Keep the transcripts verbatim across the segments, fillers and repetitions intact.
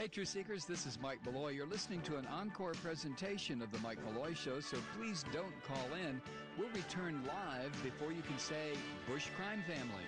truth seekers, this is Mike Malloy. You're listening to an encore presentation of the Mike Malloy Show, so please don't call in. We'll return live before you can say Bush Crime Family.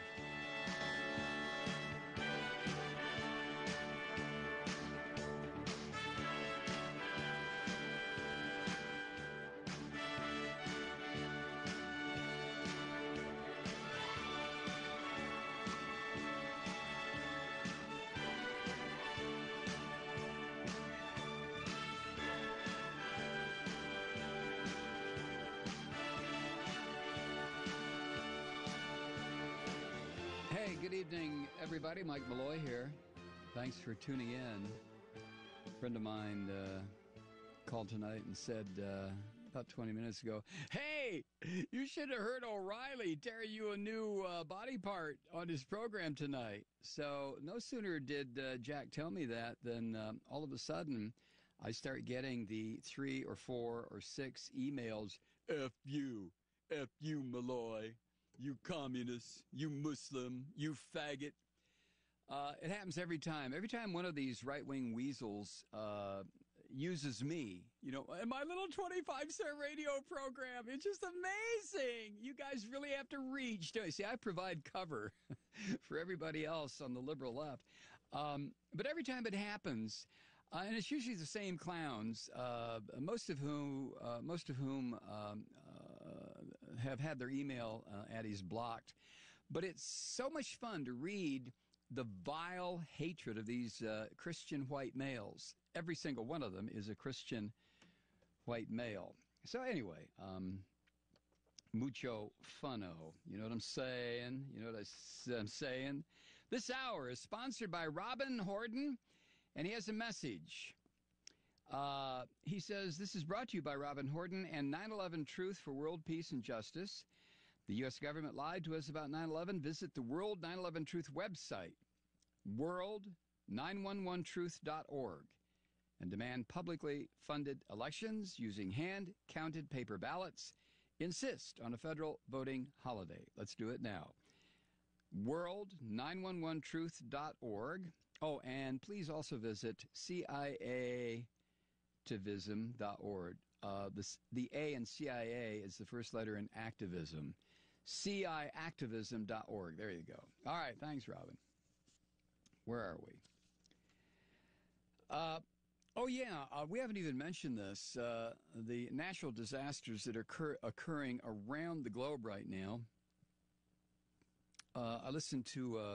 Good evening, everybody. Mike Malloy here. Thanks for tuning in. A friend of mine uh, called tonight and said uh, about twenty minutes ago, "Hey, you should have heard O'Reilly tear you a new uh, body part on his program tonight." So no sooner did uh, Jack tell me that than um, all of a sudden I start getting the three or four or six emails. F you, F you, Malloy. You communist, you Muslim, you faggot. Uh, it happens every time. Every time one of these right-wing weasels uh, uses me, you know, and my little twenty-five cent radio program, it's just amazing. You guys really have to reach. See, I provide cover for everybody else on the liberal left. Um, but every time it happens, Uh, and it's usually the same clowns, uh, most of whom uh, most of whom um, uh, have had their email uh, addies blocked. But it's so much fun to read the vile hatred of these uh, Christian white males. Every single one of them is a Christian white male. So anyway, um, mucho funno. You know what I'm saying? You know what I, I'm saying? This hour is sponsored by Robin Horton. And he has a message. Uh, he says, this is brought to you by Robin Horton and nine eleven Truth for World Peace and Justice. The U S government lied to us about nine eleven. Visit the World nine eleven Truth website, world nine one one truth dot org, and demand publicly funded elections using hand-counted paper ballots. Insist on a federal voting holiday. Let's do it now. world nine one one truth dot org. Oh, and please also visit C I A activism dot org. Uh, the, the A in C I A is the first letter in activism. C I activism dot org. There you go. All right. Thanks, Robin. Where are we? Uh, oh, yeah. Uh, we haven't even mentioned this. Uh, the natural disasters that are occur- occurring around the globe right now. Uh, I listened to a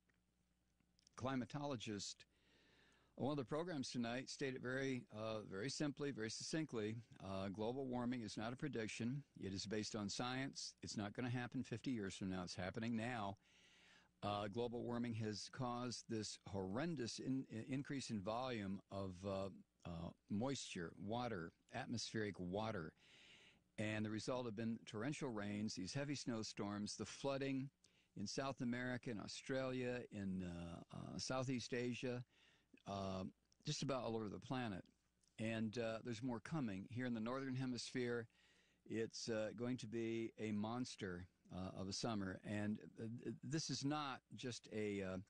climatologist on one of the programs tonight, stated very, uh, very simply, very succinctly, uh, global warming is not a prediction. It is based on science. It's not going to happen fifty years from now. It's happening now. Uh, global warming has caused this horrendous in, increase in volume of uh, uh, moisture, water, atmospheric water. And the result have been torrential rains, these heavy snowstorms, the flooding in South America, in Australia, in uh, uh, Southeast Asia, uh, just about all over the planet. And uh, there's more coming. Here in the Northern Hemisphere, it's uh, going to be a monster uh, of a summer. And uh, this is not just a uh,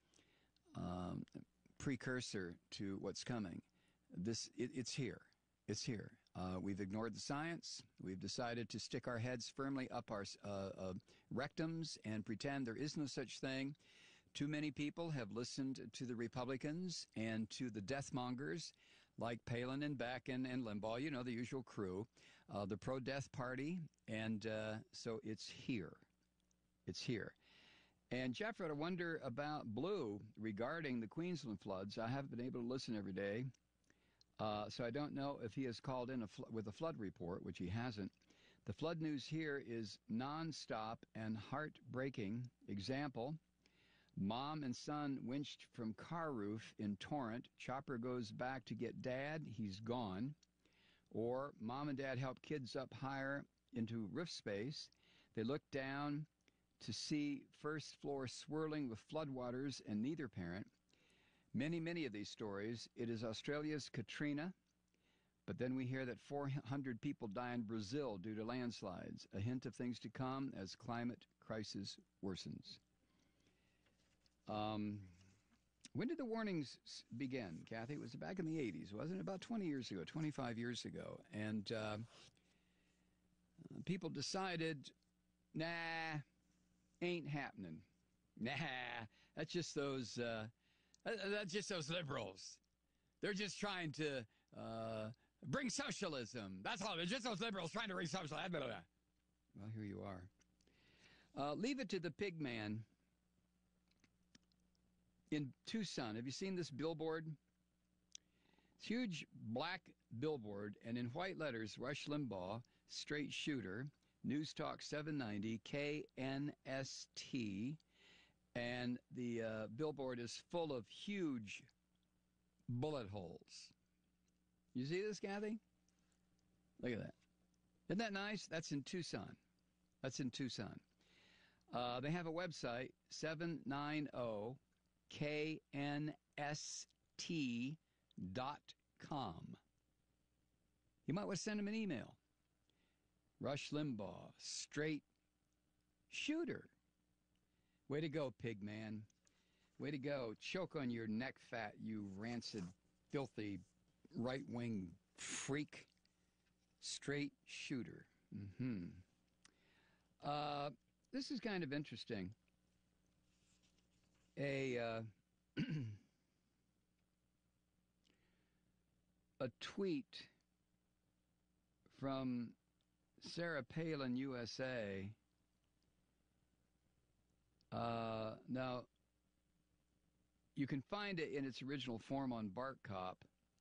um, precursor to what's coming. This it, It's here. It's here. Uh, we've ignored the science. We've decided to stick our heads firmly up our uh, uh, rectums and pretend there is no such thing. Too many people have listened to the Republicans and to the deathmongers like Palin and Beck and, and Limbaugh, you know, the usual crew, uh, the pro-death party. And uh, so it's here. It's here. And Jeff wrote, I wonder about Blue regarding the Queensland floods. I haven't been able to listen every day. Uh, so I don't know if he has called in a fl- with a flood report, which he hasn't. The flood news here is nonstop and heartbreaking. Example, mom and son winched from car roof in torrent. Chopper goes back to get dad. He's gone. Or mom and dad help kids up higher into roof space. They look down to see first floor swirling with floodwaters and neither parent. Many, many of these stories, it is Australia's Katrina, but then we hear that four hundred people die in Brazil due to landslides, a hint of things to come as climate crisis worsens. Um, When did the warnings begin, Kathy? It was back in the eighties, wasn't it? About twenty years ago, twenty-five years ago. And uh, people decided, nah, ain't happening. Nah, that's just those, uh, that's just those liberals. They're just trying to uh, bring socialism. That's all. They're just those liberals trying to bring socialism. Well, here you are. Uh, leave it to the pig man in Tucson. Have you seen this billboard? It's a huge black billboard, and in white letters, Rush Limbaugh, straight shooter, News Talk seven ninety, K N S T, and the uh, billboard is full of huge bullet holes. You see this, Kathy? Look at that. Isn't that nice? That's in Tucson. That's in Tucson. Uh, they have a website, seven ninety K N S T dot com. You might want to send them an email. Rush Limbaugh, straight shooter. Way to go, pig man. Way to go. Choke on your neck fat, you rancid, filthy, right-wing freak. Straight shooter. Mm-hmm. Uh, this is kind of interesting. A, uh, a tweet from Sarah Palin, U S A. Uh, now, you can find it in its original form on Bart Cop,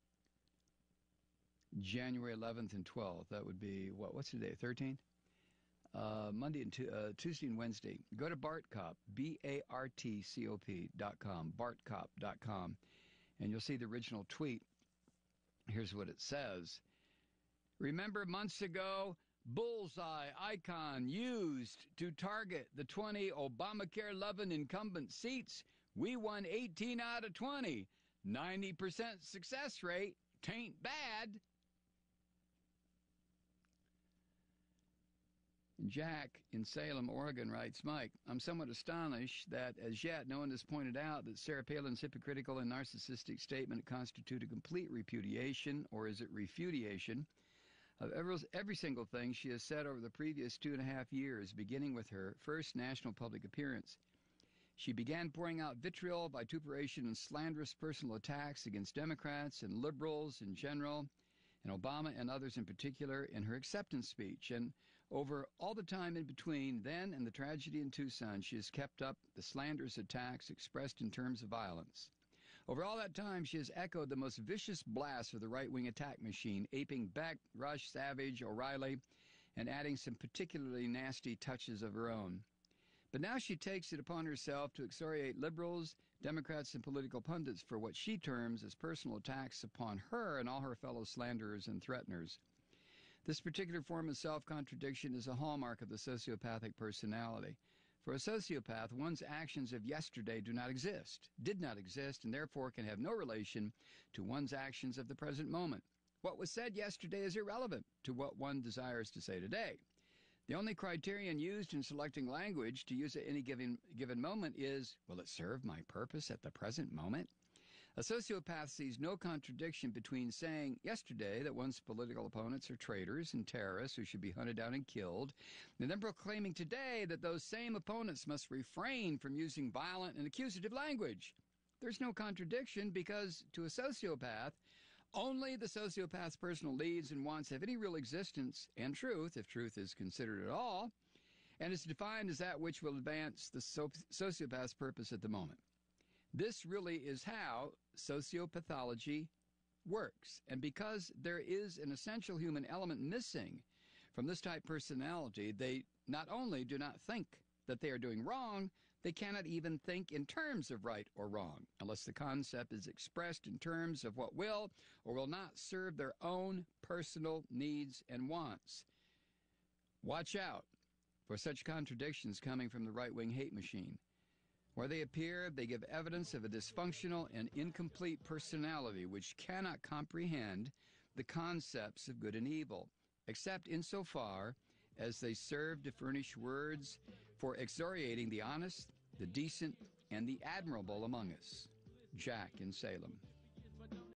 January eleventh and twelfth. That would be, what, what's today, thirteenth? Uh, Monday and tu- uh, Tuesday and Wednesday. Go to Bart Cop, B A R T C O P dot com, bart cop dot com, and you'll see the original tweet. Here's what it says. Remember months ago, bullseye icon used to target the twenty Obamacare-loving incumbent seats. We won eighteen out of twenty. ninety percent success rate. Tain't bad. Jack in Salem, Oregon writes, Mike, I'm somewhat astonished that as yet no one has pointed out that Sarah Palin's hypocritical and narcissistic statement constitute a complete repudiation, or is it refudiation, of every, every single thing she has said over the previous two and a half years, beginning with her first national public appearance. She began pouring out vitriol, vituperation, and slanderous personal attacks against Democrats and liberals in general, and Obama and others in particular, in her acceptance speech. And over all the time in between then and the tragedy in Tucson, she has kept up the slanderous attacks expressed in terms of violence. Over all that time, she has echoed the most vicious blasts of the right-wing attack machine, aping Beck, Rush, Savage, O'Reilly, and adding some particularly nasty touches of her own. But now she takes it upon herself to excoriate liberals, Democrats, and political pundits for what she terms as personal attacks upon her and all her fellow slanderers and threateners. This particular form of self-contradiction is a hallmark of the sociopathic personality. For a sociopath, one's actions of yesterday do not exist, did not exist, and therefore can have no relation to one's actions of the present moment. What was said yesterday is irrelevant to what one desires to say today. The only criterion used in selecting language to use at any given, given moment is, will it serve my purpose at the present moment? A sociopath sees no contradiction between saying yesterday that one's political opponents are traitors and terrorists who should be hunted down and killed, and then proclaiming today that those same opponents must refrain from using violent and accusative language. There's no contradiction because, to a sociopath, only the sociopath's personal needs and wants have any real existence and truth, if truth is considered at all, and is defined as that which will advance the so- sociopath's purpose at the moment. This really is how sociopathology works. And because there is an essential human element missing from this type personality, they not only do not think that they are doing wrong, they cannot even think in terms of right or wrong, unless the concept is expressed in terms of what will or will not serve their own personal needs and wants. Watch out for such contradictions coming from the right-wing hate machine. Where they appear, they give evidence of a dysfunctional and incomplete personality which cannot comprehend the concepts of good and evil, except insofar as they serve to furnish words for excoriating the honest, the decent, and the admirable among us. Jack in Salem.